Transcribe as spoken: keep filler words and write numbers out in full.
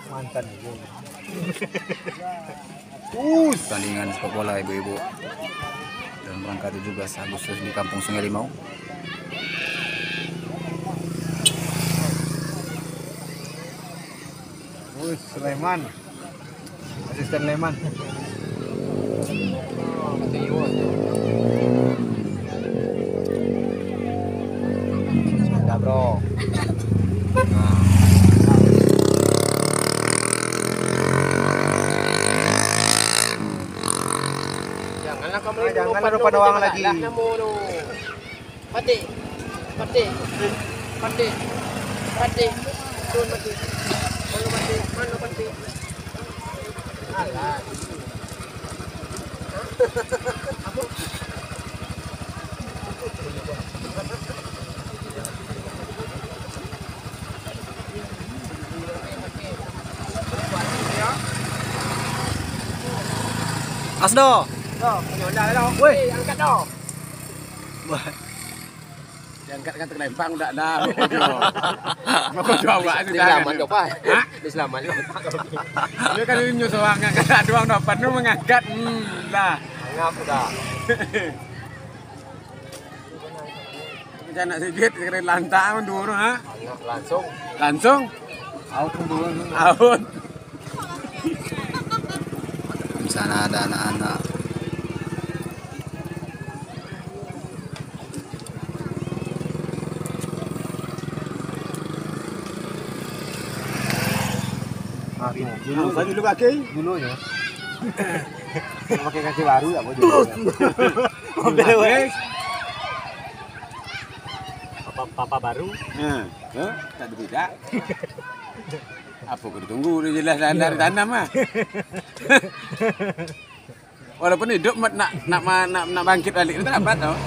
Mantan itu. Uh, pertandingan sepak bola ibu-ibu dalam rangka tujuh belas Agustus di Kampung Sungai Limau. Wih, Sulaiman. Asisten Leman. Ada, Bro. Janganlah kamu Ah, janganlah lupa doang lagi. Pati, pati, pati, pati, turun pati, mana pati, mana pati. Alah. Asdo. Doh, nyonda dah. Weh, angkat doh. Diangkat kan terlempang udah dah. Mau coba Di sudah. selamat kau pak. Di selamat. Dia kan nyusul angkat kan doang dapat nu mengangkat. Hmm, dah. Angap dah. Jangan nak sedikit keren lantak mendur ha. Angap langsung. Langsung Out dulu. out. Di sana ada anak-anak. Dulu, Apa dulu kaki? dulunya. Pakai kaki baru ya, boleh. Papa, papa baru. Nah, eh, tak berbeda. Apa kudu tunggu udah jelas dari tanam ah. Walaupun hidup nak nak nak nak bangkit balik itu dapat tau.